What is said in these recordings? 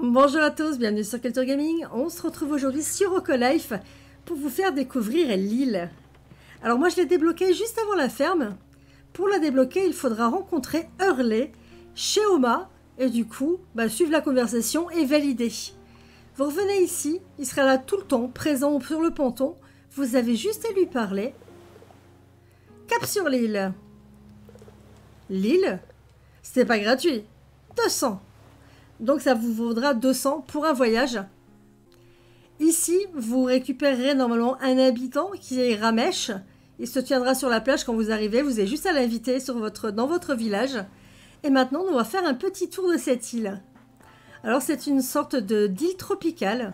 Bonjour à tous, bienvenue sur Culture Gaming. On se retrouve aujourd'hui sur Ocolife pour vous faire découvrir l'île. Alors moi je l'ai débloquée juste avant la ferme. Pour la débloquer, il faudra rencontrer Hurley chez Oma et du coup, suivre la conversation et valider. Vous revenez ici, il sera là tout le temps, présent sur le ponton. Vous avez juste à lui parler. Cap sur l'île. L'île, c'est pas gratuit. 200. Donc ça vous vaudra 200 pour un voyage. Ici, vous récupérerez normalement un habitant qui est Ramesh. Il se tiendra sur la plage quand vous arrivez. Vous avez juste à l'inviter dans votre village. Et maintenant, on va faire un petit tour de cette île. Alors, c'est une sorte d'île tropicale.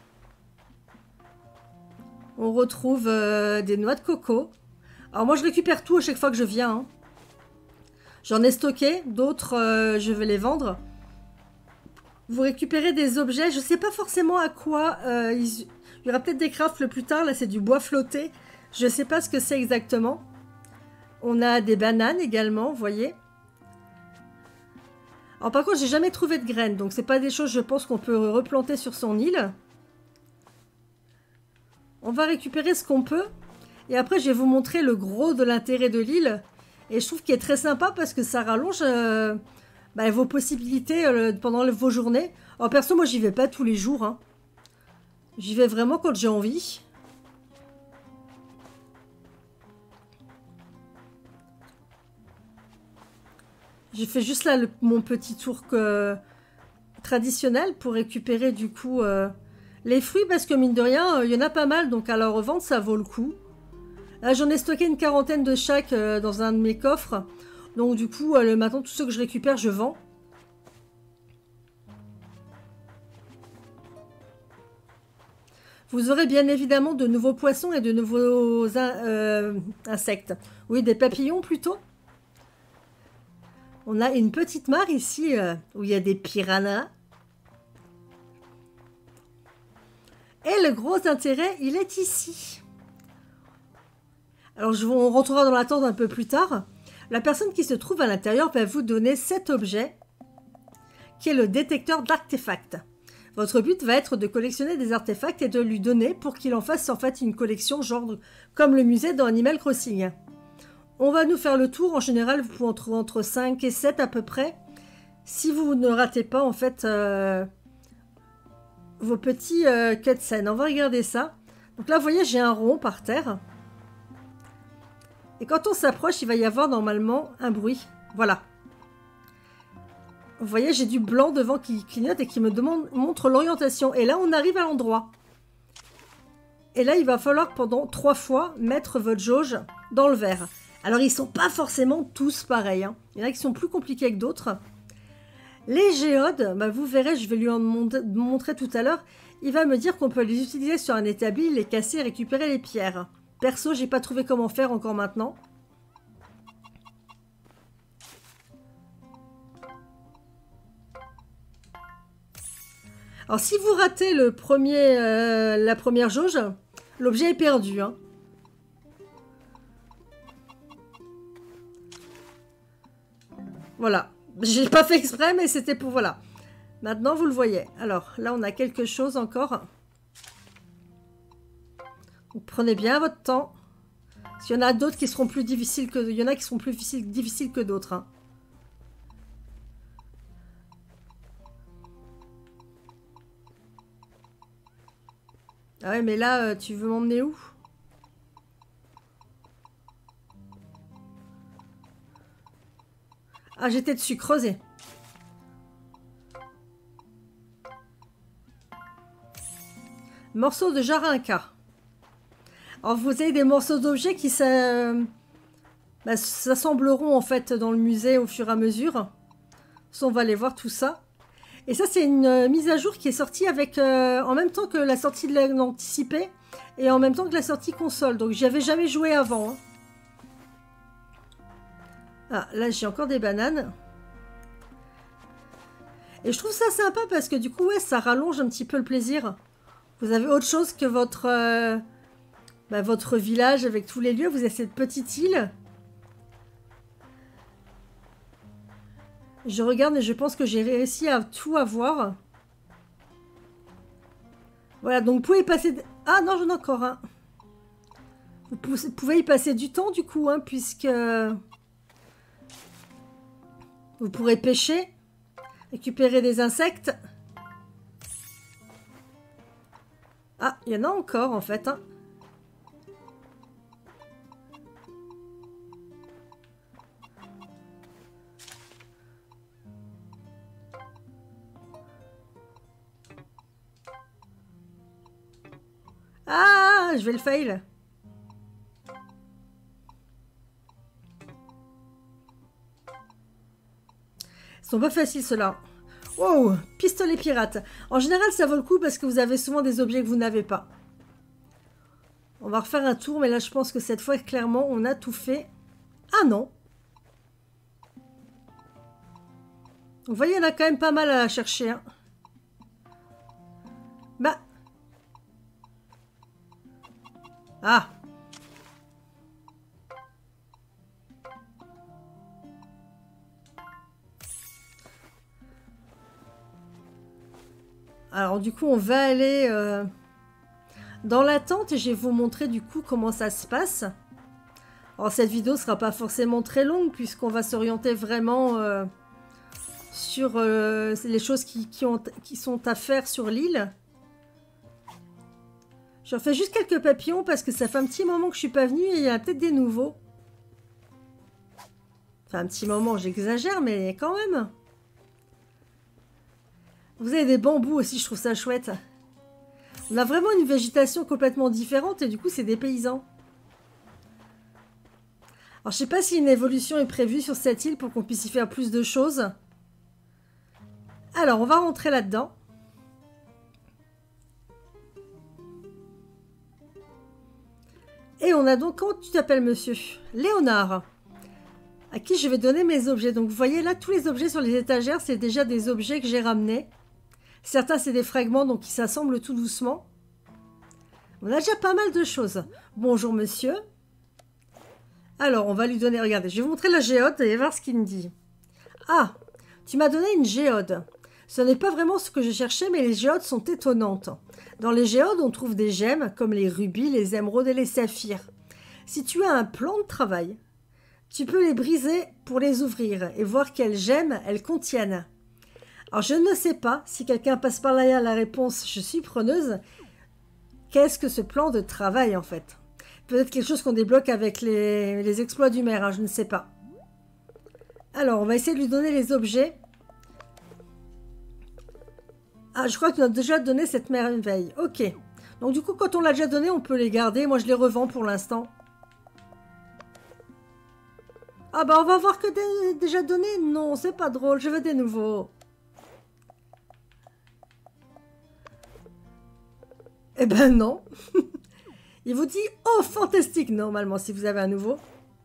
On retrouve des noix de coco. Alors moi, je récupère tout à chaque fois que je viens. Hein. J'en ai stocké. D'autres, je vais les vendre. Vous récupérez des objets, je ne sais pas forcément à quoi, il y aura peut-être des crafts plus tard, là c'est du bois flotté, je ne sais pas ce que c'est exactement. On a des bananes également, vous voyez. Alors par contre, j'ai jamais trouvé de graines, donc c'est pas des choses je pense qu'on peut replanter sur son île. On va récupérer ce qu'on peut, et après je vais vous montrer le gros de l'intérêt de l'île, et je trouve qu'il est très sympa parce que ça rallonge... vos possibilités pendant vos journées. Alors perso, moi j'y vais pas tous les jours. Hein. J'y vais vraiment quand j'ai envie. J'ai fait juste là mon petit tour traditionnel pour récupérer du coup les fruits parce que mine de rien, il y en a pas mal. Donc à la revente, ça vaut le coup. Là, j'en ai stocké une quarantaine de chaque dans un de mes coffres. Donc du coup, maintenant, tout ce que je récupère, je vends. Vous aurez bien évidemment de nouveaux poissons et de nouveaux insectes. Oui, des papillons plutôt. On a une petite mare ici où il y a des piranhas. Et le gros intérêt, il est ici. Alors, on rentrera dans la tente un peu plus tard. La personne qui se trouve à l'intérieur va vous donner cet objet qui est le détecteur d'artefacts. Votre but va être de collectionner des artefacts et de lui donner pour qu'il en fasse en fait une collection genre comme le musée dans Animal Crossing. On va nous faire le tour. En général, vous pouvez en trouver entre 5 et 7 à peu près. Si vous ne ratez pas en fait vos petits cutscenes. On va regarder ça. Donc là, vous voyez, j'ai un rond par terre. Et quand on s'approche, il va y avoir normalement un bruit. Voilà. Vous voyez, j'ai du blanc devant qui clignote et qui me montre l'orientation. Et là, on arrive à l'endroit. Et là, il va falloir pendant 3 fois mettre votre jauge dans le verre. Alors, ils ne sont pas forcément tous pareils. Hein. Il y en a qui sont plus compliqués que d'autres. Les géodes, vous verrez, je vais lui en montrer tout à l'heure. Il va me dire qu'on peut les utiliser sur un établi, les casser et récupérer les pierres. Perso, j'ai pas trouvé comment faire encore maintenant. Alors, si vous ratez la première jauge, l'objet est perdu. Hein. Voilà. J'ai pas fait exprès, mais c'était pour... Voilà. Maintenant, vous le voyez. Alors, là, on a quelque chose encore. Donc, prenez bien votre temps. S'il y en a d'autres qui seront plus difficiles que... Il y en a qui sont plus difficiles que d'autres. Hein. Ah ouais, mais là, tu veux m'emmener où? Ah, j'étais dessus, creuser. Morceau de jarinca. Alors, vous avez des morceaux d'objets qui s'assembleront en fait dans le musée au fur et à mesure. On va aller voir tout ça. Et ça, c'est une mise à jour qui est sortie avec en même temps que la sortie de l'anticipé et en même temps que la sortie console. Donc, j'y avais jamais joué avant. Hein. Ah, là, j'ai encore des bananes. Et je trouve ça sympa parce que du coup, ouais, ça rallonge un petit peu le plaisir. Vous avez autre chose que votre village avec tous les lieux. Vous avez cette petite île. Je regarde et je pense que j'ai réussi à tout avoir. Voilà, donc vous pouvez y passer... Ah non, j'en ai encore un. Vous pouvez y passer du temps, du coup, hein, puisque... Vous pourrez pêcher, récupérer des insectes. Ah, il y en a encore, en fait, hein. Ah, je vais le fail. Ils sont pas faciles, ceux-là. Wow, pistolet pirate. En général, ça vaut le coup parce que vous avez souvent des objets que vous n'avez pas. On va refaire un tour, mais là, je pense que cette fois, clairement, on a tout fait. Ah non. Vous voyez, il y en a quand même pas mal à chercher, hein. Bah. Ah. Alors, du coup, on va aller dans la tente et je vais vous montrer, du coup, comment ça se passe. Alors, cette vidéo ne sera pas forcément très longue puisqu'on va s'orienter vraiment sur les choses qui sont à faire sur l'île. Je refais juste quelques papillons parce que ça fait un petit moment que je suis pas venue et il y a peut-être des nouveaux. Enfin, un petit moment, j'exagère, mais quand même. Vous avez des bambous aussi, je trouve ça chouette. On a vraiment une végétation complètement différente et du coup, c'est des paysans. Alors, je sais pas si une évolution est prévue sur cette île pour qu'on puisse y faire plus de choses. Alors, on va rentrer là-dedans. Et on a donc, comment tu t'appelles, monsieur? Léonard. À qui je vais donner mes objets. Donc, vous voyez là, tous les objets sur les étagères, c'est déjà des objets que j'ai ramenés. Certains, c'est des fragments, donc ils s'assemblent tout doucement. On a déjà pas mal de choses. Bonjour, monsieur. Alors, on va lui donner... Regardez, je vais vous montrer la géode et voir ce qu'il me dit. Ah, tu m'as donné une géode. Ce n'est pas vraiment ce que je cherchais, mais les géodes sont étonnantes. Dans les géodes, on trouve des gemmes, comme les rubis, les émeraudes et les saphirs. Si tu as un plan de travail, tu peux les briser pour les ouvrir et voir quelles gemmes elles contiennent. Alors, je ne sais pas si quelqu'un passe par là la réponse, je suis preneuse. Qu'est-ce que ce plan de travail, en fait? Peut-être quelque chose qu'on débloque avec les exploits du maire, hein, je ne sais pas. Alors, on va essayer de lui donner les objets. Ah, je crois que tu as déjà donné cette merveille. Ok. Donc, du coup, quand on l'a déjà donné, on peut les garder. Moi, je les revends pour l'instant. Ah, bah, on va voir que déjà donné. Non, c'est pas drôle. Je veux des nouveaux. Eh ben, non. Il vous dit « Oh, fantastique !» normalement, si vous avez un nouveau.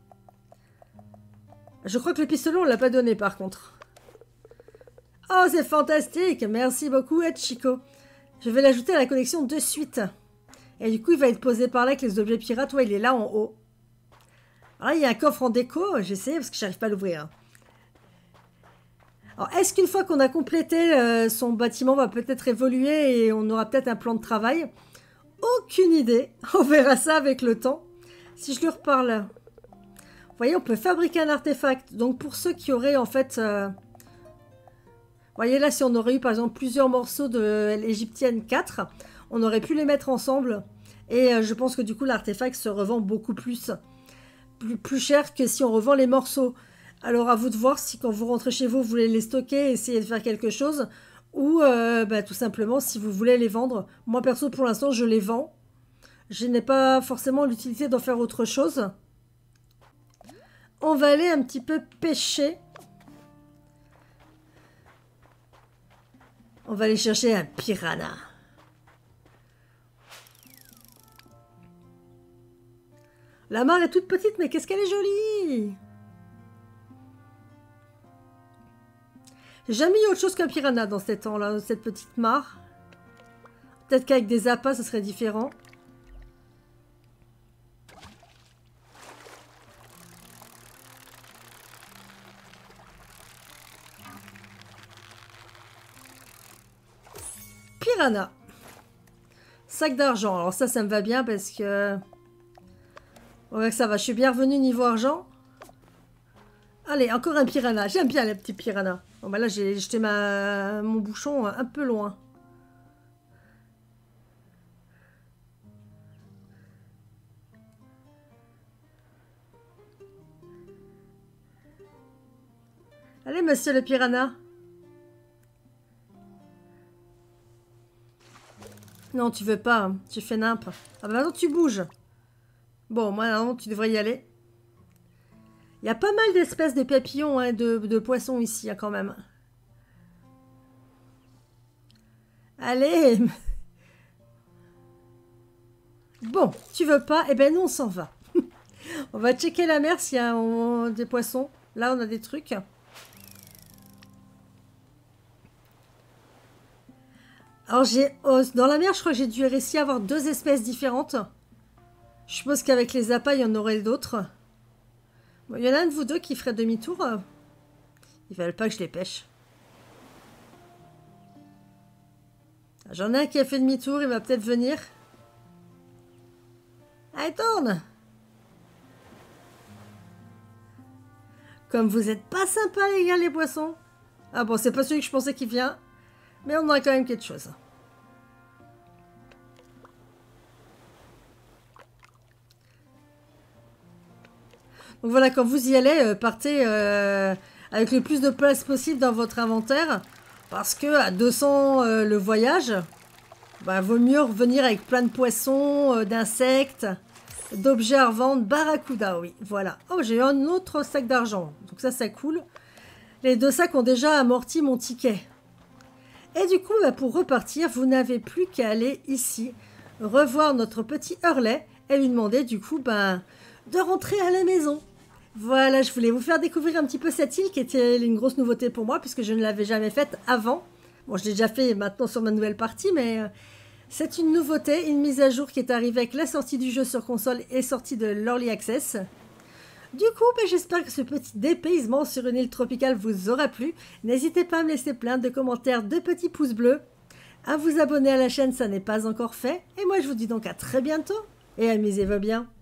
Je crois que le pistolet, on ne l'a pas donné, par contre. Oh, c'est fantastique! Merci beaucoup, Chico. Je vais l'ajouter à la collection de suite. Et du coup, il va être posé par là avec les objets pirates. Ouais, il est là, en haut. Alors là, il y a un coffre en déco. J'essaie parce que j'arrive pas à l'ouvrir. Alors, est-ce qu'une fois qu'on a complété, son bâtiment va peut-être évoluer et on aura peut-être un plan de travail? Aucune idée. On verra ça avec le temps. Si je lui reparle. Vous voyez, on peut fabriquer un artefact. Donc, pour ceux qui auraient, en fait... vous voyez, là, si on aurait eu, par exemple, plusieurs morceaux de l'Égyptienne 4, on aurait pu les mettre ensemble. Et je pense que, du coup, l'artefact se revend beaucoup plus cher que si on revend les morceaux. Alors, à vous de voir si, quand vous rentrez chez vous, vous voulez les stocker et essayer de faire quelque chose... Ou tout simplement, si vous voulez les vendre. Moi, perso, pour l'instant, je les vends. Je n'ai pas forcément l'utilité d'en faire autre chose. On va aller un petit peu pêcher. On va aller chercher un piranha. La mare est toute petite, mais qu'est-ce qu'elle est jolie! J'ai jamais eu autre chose qu'un piranha dans cette petite mare. Peut-être qu'avec des appâts, ce serait différent. Piranha. sac d'argent. Alors ça me va bien parce que... On voit que ça va, je suis bien revenu niveau argent. Allez, encore un piranha. J'aime bien les petits piranhas. Bon, bah là, j'ai jeté mon bouchon un peu loin. Allez, monsieur le piranha. Non, tu veux pas. Tu fais nimp. Ah bah maintenant, tu bouges. Bon, moi, non, tu devrais y aller. Il y a pas mal d'espèces de papillons, hein, de poissons ici, hein, quand même. Allez. Bon, tu veux pas? Eh ben, nous, on s'en va. On va checker la mer s'il y a des poissons. Là, on a des trucs. Alors, dans la mer, je crois que j'ai dû réussir à avoir 2 espèces différentes. Je suppose qu'avec les appâts, il y en aurait d'autres. Bon, il y en a un de vous deux qui ferait demi-tour. Ils veulent pas que je les pêche. J'en ai un qui a fait demi-tour, il va peut-être venir. Allez, tourne! Comme vous êtes pas sympa, les gars, les poissons. Ah bon, c'est pas celui que je pensais qu'il vient. Mais on a quand même quelque chose. Donc voilà, quand vous y allez, partez avec le plus de place possible dans votre inventaire. Parce que à 200 le voyage, bah, vaut mieux revenir avec plein de poissons, d'insectes, d'objets à revendre. Barracuda, oui, voilà. Oh, j'ai eu un autre sac d'argent. Donc ça coule. Les 2 sacs ont déjà amorti mon ticket. Et du coup, bah, pour repartir, vous n'avez plus qu'à aller ici, revoir notre petit Hurley et lui demander du coup de rentrer à la maison. Voilà, je voulais vous faire découvrir un petit peu cette île qui était une grosse nouveauté pour moi puisque je ne l'avais jamais faite avant. Bon, je l'ai déjà fait maintenant sur ma nouvelle partie, mais c'est une nouveauté, une mise à jour qui est arrivée avec la sortie du jeu sur console et sortie de l'Early Access. Du coup, j'espère que ce petit dépaysement sur une île tropicale vous aura plu. N'hésitez pas à me laisser plein de commentaires, de petits pouces bleus, à vous abonner à la chaîne, ça n'est pas encore fait. Et moi, je vous dis donc à très bientôt et amusez-vous bien.